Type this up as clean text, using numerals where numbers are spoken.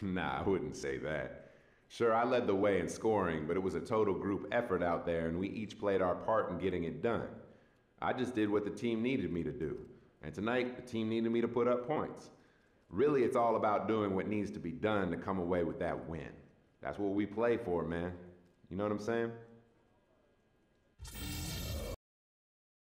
Nah, I wouldn't say that. Sure, I led the way in scoring, but it was a total group effort out there, and we each played our part in getting it done. I just did what the team needed me to do, and tonight the team needed me to put up points. Really, it's all about doing what needs to be done to come away with that win. That's what we play for, man. You know what I'm saying?